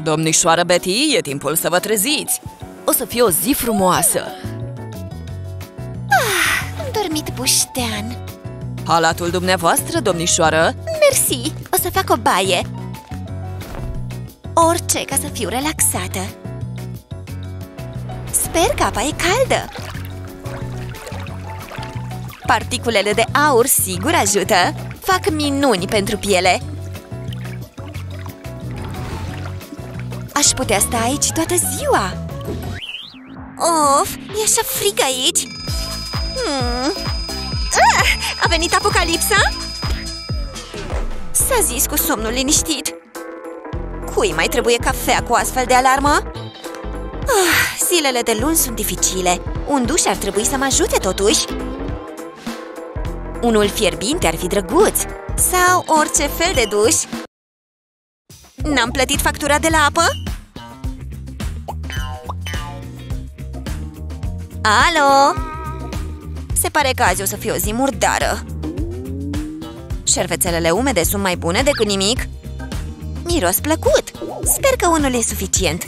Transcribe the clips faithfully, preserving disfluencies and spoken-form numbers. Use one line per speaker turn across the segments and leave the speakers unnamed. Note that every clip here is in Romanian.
Domnișoară Betty, e timpul să vă treziți. O să fie o zi frumoasă.
Ah, am dormit buștean.
Halatul dumneavoastră, domnișoară?
Mersi, o să fac o baie. Orice ca să fiu relaxată. Sper că apa e caldă. Particulele de aur sigur ajută. Fac minuni pentru piele. Aș putea sta aici toată ziua. Of, e așa frig aici. hmm. ah, A venit apocalipsa? S-a zis cu somnul liniștit. Cui mai trebuie cafea cu astfel de alarmă? Ah, zilele de luni sunt dificile. Un duș ar trebui să mă ajute totuși. Unul fierbinte ar fi drăguț. Sau orice fel de duș. N-am plătit factura de la apă? Alo? Se pare că azi o să fie o zi murdară. Șervețelele umede sunt mai bune decât nimic. Miros plăcut. Sper că unul e suficient.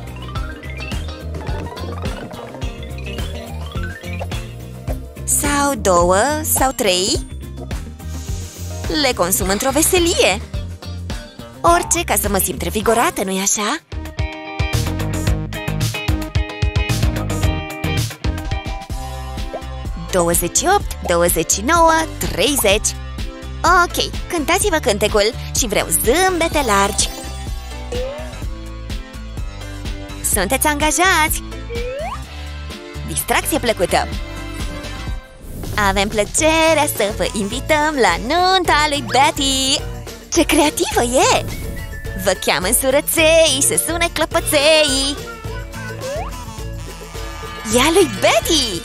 Sau două, sau trei. Le consum într-o veselie. Orice ca să mă simt revigorată, nu-i așa? douăzeci și opt, douăzeci și nouă, treizeci. Ok, cântați-vă cântecul și vreau zâmbete largi. Sunteți angajați! Distracție plăcută! Avem plăcerea să vă invităm la nunta lui Betty! Ce creativă e! Vă cheamă în surăței, se sune clăpăței! Ea lui Betty!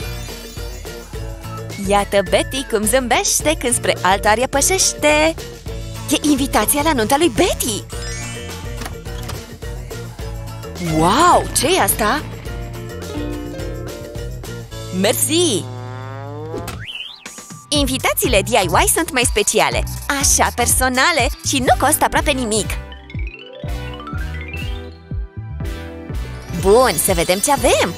Iată Betty cum zâmbește când spre altar ea pășește! E invitația la nunta lui Betty!
Wow, ce-i asta? Mersi!
Invitațiile D I Y sunt mai speciale, așa personale și nu costă aproape nimic. Bun, să vedem ce avem!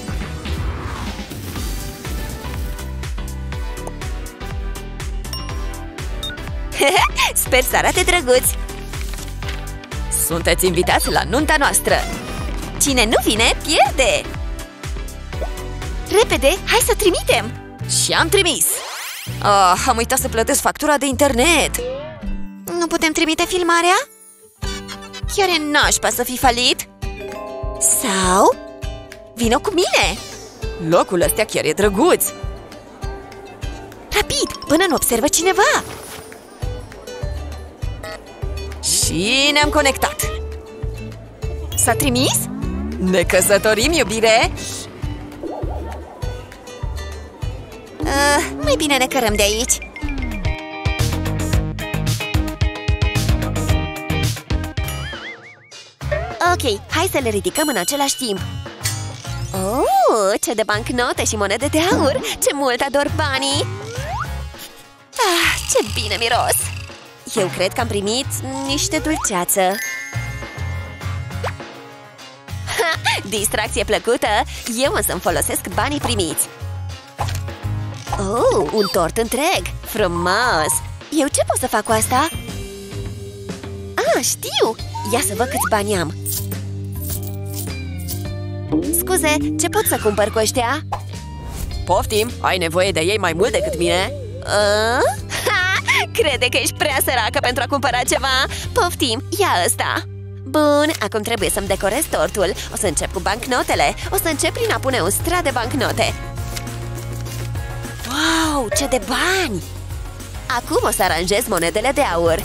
Sper să arate drăguți!
Sunteți invitați la nunta noastră!
Cine nu vine, pierde! Repede, hai să trimitem!
Și am trimis! Oh, am uitat să plătesc factura de internet!
Nu putem trimite filmarea? Chiar e nașpa să fi falit? Sau? Vino cu mine!
Locul ăsta chiar e drăguț!
Rapid, până nu observă cineva!
Și ne-am conectat!
S-a trimis?
Ne căsătorim, iubire!
Uh, mai bine ne cărăm de aici. Ok, hai să le ridicăm în același timp. Oh, ce de bancnote și monede de aur! Ce mult ador banii! Ah, ce bine miros! Eu cred că am primit niște dulceață. Ha, distracție plăcută! Eu o să-mi folosesc banii primiți. Oh, un tort întreg! Frumos! Eu ce pot să fac cu asta? Ah, știu! Ia să văd câți bani am. Scuze, ce pot să cumpăr cu ăștia?
Poftim, ai nevoie de ei mai mult decât mine?
A? Ha! Crede că ești prea săracă pentru a cumpăra ceva? Poftim, ia ăsta! Bun, acum trebuie să-mi decorez tortul. O să încep cu bancnotele. O să încep prin a pune un strat de bancnote. Wow, ce de bani! Acum o să aranjez monedele de aur.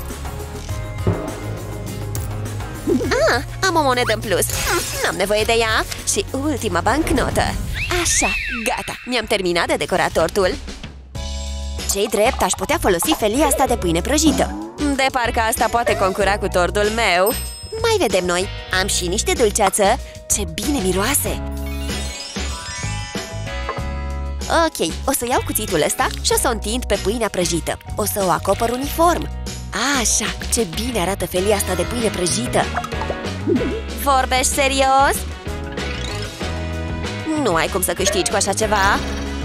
Ah, am o monedă în plus. N-am nevoie de ea. Și ultima bancnotă. Așa, gata, mi-am terminat de decorat tortul. Ce-i drept, aș putea folosi felia asta de pâine prăjită.
De parcă asta poate concura cu tortul meu.
Mai vedem noi. Am și niște dulceață. Ce bine miroase! Ok, o să iau cuțitul ăsta și o să o întind pe pâinea prăjită. O să o acopăr uniform. Așa, ce bine arată felia asta de pâine prăjită! Vorbești serios? Nu ai cum să câștigi cu așa ceva.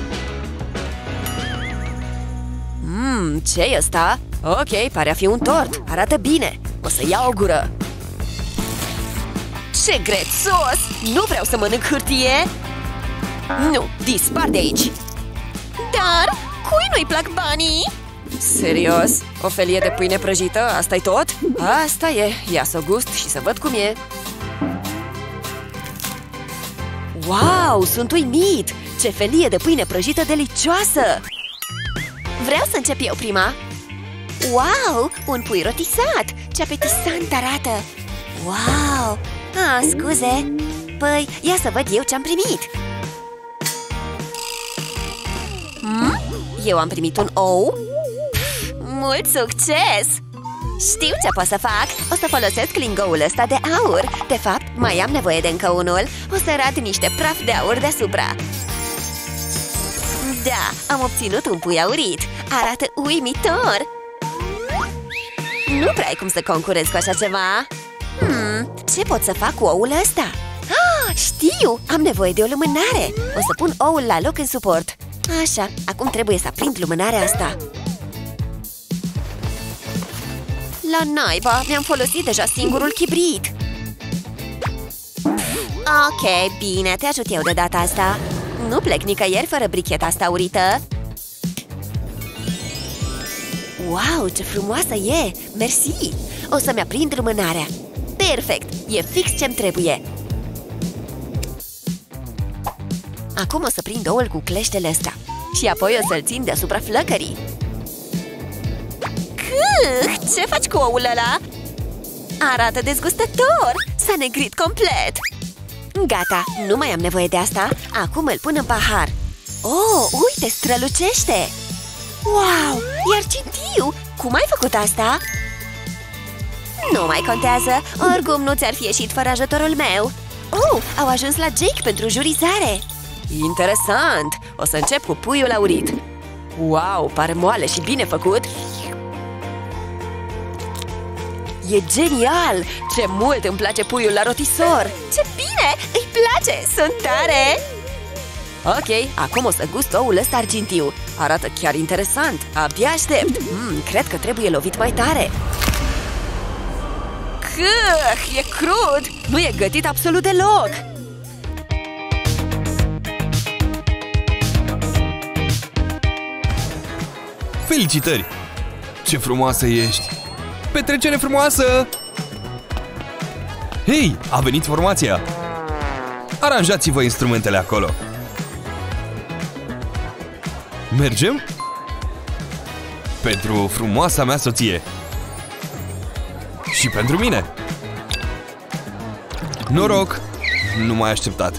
Mmm, ce-i ăsta? Ok, pare a fi un tort. Arată bine. O să iau o gură.
Ce grețos! Nu vreau să mănânc hârtie.
Nu, dispar de aici.
Dar cui nu-i plac banii?
Serios? O felie de pâine prăjită? Asta-i tot? Asta e. Ia să o gust și să văd cum e. Wow, sunt uimit! Ce felie de pâine prăjită delicioasă!
Vreau să încep eu prima. Wow, un pui rotisat! Ce apetisant arată! Wow! Ah, scuze! Păi, ia să văd eu ce-am primit. Hmm? Eu am primit un ou. Mult succes! Știu ce pot să fac! O să folosesc lingoul ăsta de aur. De fapt, mai am nevoie de încă unul. O să rad niște praf de aur deasupra. Da, am obținut un pui aurit. Arată uimitor! Nu prea ai cum să concurezi cu așa ceva. Hmm, ce pot să fac cu oul ăsta? Ah, știu! Am nevoie de o lumânare. O să pun oul la loc în suport. Așa, acum trebuie să aprind lumânarea asta. La naiba, mi-am folosit deja singurul chibrit. Ok, bine, te ajut eu de data asta. Nu plec nicăieri fără bricheta asta aurită. Wow, ce frumoasă e! Mersi! O să-mi aprind lumânarea. Perfect! E fix ce-mi trebuie. Acum o să prind oul cu cleștele ăsta. Și apoi o să-l țin deasupra flăcării. Câh, ce faci cu oul ăla? Arată dezgustător! S-a negrit complet! Gata, nu mai am nevoie de asta. Acum îl pun în pahar. Oh, uite, strălucește! Wow, e argintiu! Cum ai făcut asta? Nu mai contează, oricum nu ți-ar fi ieșit fără ajutorul meu. Oh, au ajuns la Jake pentru jurizare.
Interesant! O să încep cu puiul aurit. Wow, pare moale și bine făcut. E genial! Ce mult îmi place puiul la rotisor!
Ce bine! Îi place! Sunt tare!
Ok, acum o să gust oul ăsta argintiu. Arată chiar interesant. Abia aștept. Mm, cred că trebuie lovit mai tare. Câh, e crud! Nu e gătit absolut deloc!
Felicitări! Ce frumoasă ești! Petrecere frumoasă! Hei, a venit formația! Aranjați-vă instrumentele acolo! Mergem? Pentru frumoasa mea soție! Și pentru mine! Noroc! Nu m-ai așteptat!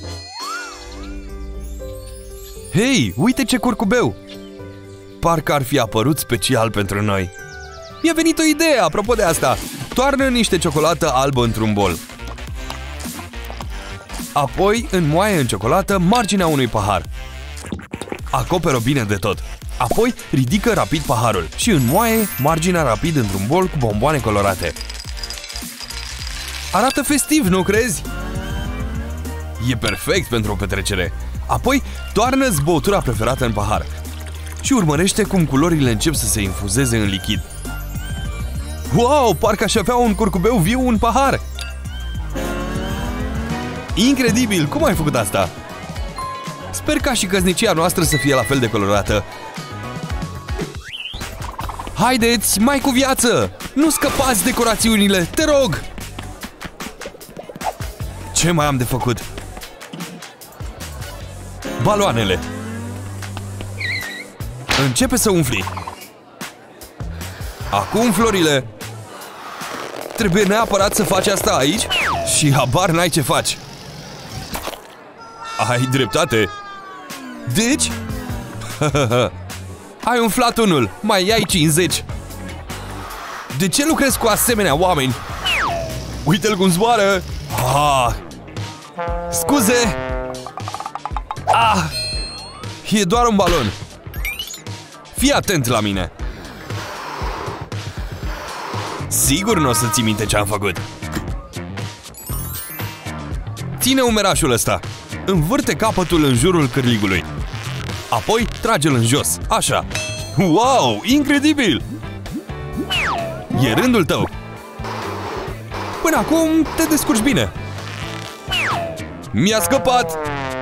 Hei, uite ce curcubeu! Parcă ar fi apărut special pentru noi! Mi-a venit o idee apropo de asta! Toarnă niște ciocolată albă într-un bol. Apoi înmoaie în ciocolată marginea unui pahar. Acoperă bine de tot. Apoi ridică rapid paharul și înmoaie marginea rapid într-un bol cu bomboane colorate. Arată festiv, nu crezi? E perfect pentru o petrecere. Apoi toarnă-ți băutura preferată în pahar și urmărește cum culorile încep să se infuzeze în lichid. Wow, parcă aș avea un curcubeu viu în pahar! Incredibil! Cum ai făcut asta? Sper ca și căsnicia noastră să fie la fel de colorată. Haideți, mai cu viață! Nu scăpați decorațiunile, te rog! Ce mai am de făcut? Baloanele! Începe să umfli! Acum florile! Trebuie neapărat să faci asta aici și habar n-ai ce faci. Ai dreptate. Deci? Ai umflat unul, mai ai cincizeci. De ce lucrezi cu asemenea oameni? Uite-l cum zboară. Ah. Scuze. Ah. E doar un balon. Fii atent la mine. Sigur nu o să ții minte ce am făcut. Ține umerașul ăsta. Învârte capătul în jurul cârligului. Apoi trage-l în jos. Așa. Wow! Incredibil! E rândul tău. Până acum te descurci bine. Mi-a scăpat!